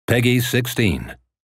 Peggy 16.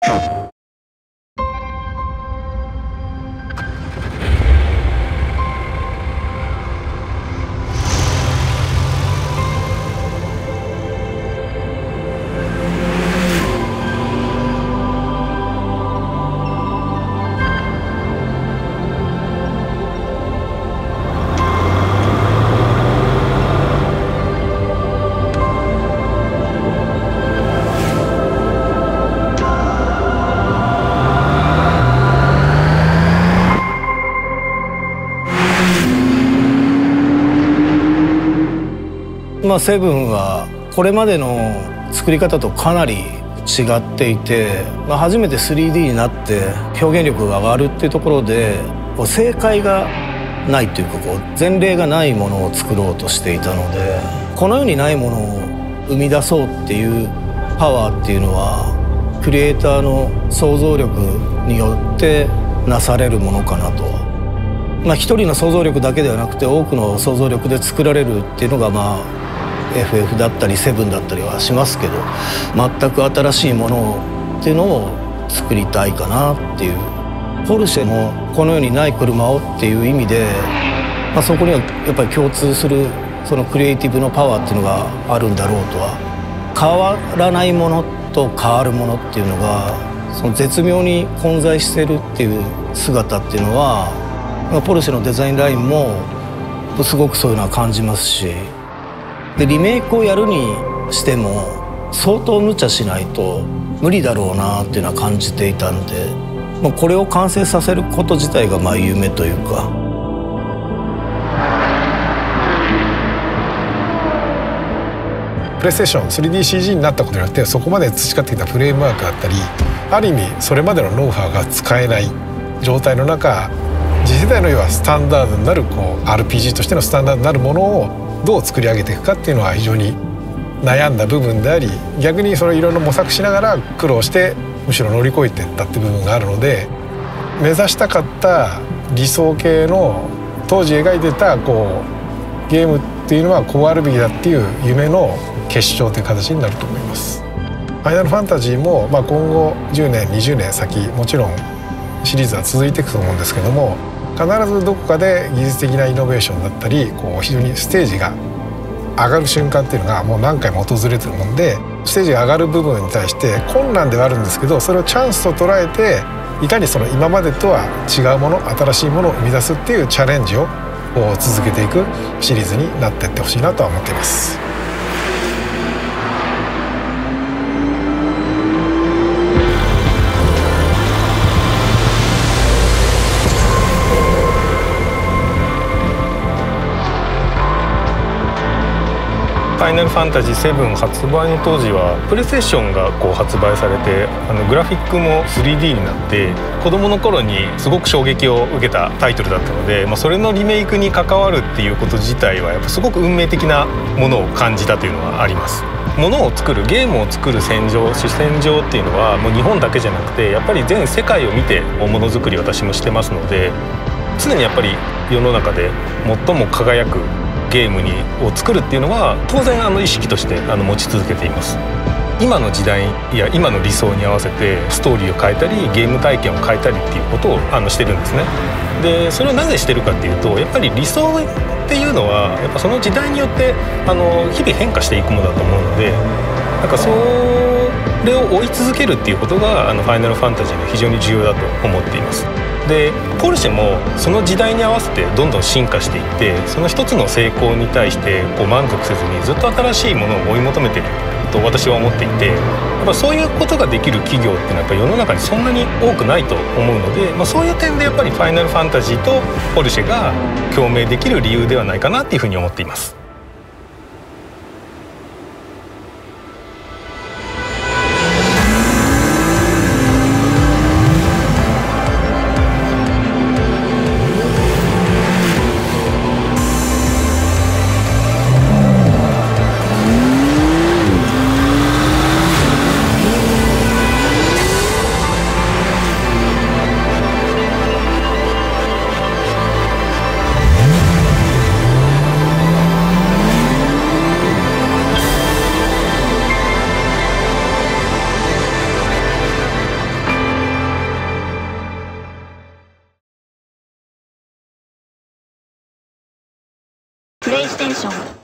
セブンはこれまでの作り方とかなり違っていて、初めて 3D になって表現力が上がるっていうところで正解がないというか前例がないものを作ろうとしていたので、この世にないものを生み出そうっていうパワーっていうのはクリエイターの想像力によってなされるものかなと。一人の想像力だけではなくて多くの想像力で作られるっていうのがFF だったりセブンだったりはしますけど、全く新しいものっていうのを作りたいかなっていう。ポルシェもこの世にない車をっていう意味で、そこにはやっぱり共通するそのクリエイティブのパワーっていうのがあるんだろうとは。変わらないものと変わるものっていうのがその絶妙に混在してるっていう姿っていうのは、ポルシェのデザインラインもすごくそういうのは感じますし、でリメイクをやるにしても相当無茶しないと無理だろうなっていうのは感じていたんで、これを完成させること自体が夢というか。 プレイステーション 3DCG になったことによってそこまで培ってきたフレームワークだったり、ある意味それまでのノウハウが使えない状態の中、次世代の要はスタンダードになるRPG としてのスタンダードになるものをどう作り上げていくかっていうのは非常に悩んだ部分であり、逆にそれをいろいろ模索しながら苦労してむしろ乗り越えていったっていう部分があるので、目指したかった理想系の当時描いてたゲームっていうのはこうあるべきだっていう夢の結晶という形になると思います。ファイナルファンタジーも今後10年20年先もちろんシリーズは続いていくと思うんですけども、必ずどこかで技術的なイノベーションだったり非常にステージが上がる瞬間っていうのがもう何回も訪れてるもんで、ステージが上がる部分に対して困難ではあるんですけど、それをチャンスと捉えていかにその今までとは違うもの、新しいものを生み出すっていうチャレンジを続けていくシリーズになっていってほしいなとは思っています。 ファイナルファンタジー7発売の当時はプレイステーションが発売されて、グラフィックも 3D になって子どもの頃にすごく衝撃を受けたタイトルだったので、それのリメイクに関わるっていうこと自体はやっぱすごく運命的なものを感じたというのはあります。ものを作る、ゲームを作る戦場、主戦場っていうのはもう日本だけじゃなくてやっぱり全世界を見てものづくり私もしてますので、常にやっぱり世の中で最も輝くゲームを作るっていうのは当然意識として持ち続けています。今の時代や今の理想に合わせてストーリーを変えたりゲーム体験を変えたりっていうことをしてるんですね。でそれをなぜしてるかっていうと、やっぱり理想っていうのはやっぱその時代によって日々変化していくものだと思うので、それを追い続けるっていうことがファイナルファンタジーの非常に重要だと思っています。でポルシェもその時代に合わせてどんどん進化していって、その一つの成功に対して満足せずにずっと新しいものを追い求めていると私は思っていて、やっぱそういうことができる企業っていうのはやっぱ世の中にそんなに多くないと思うので、そういう点でやっぱりファイナルファンタジーとポルシェが共鳴できる理由ではないかなっていうふうに思っています。 プレイステーション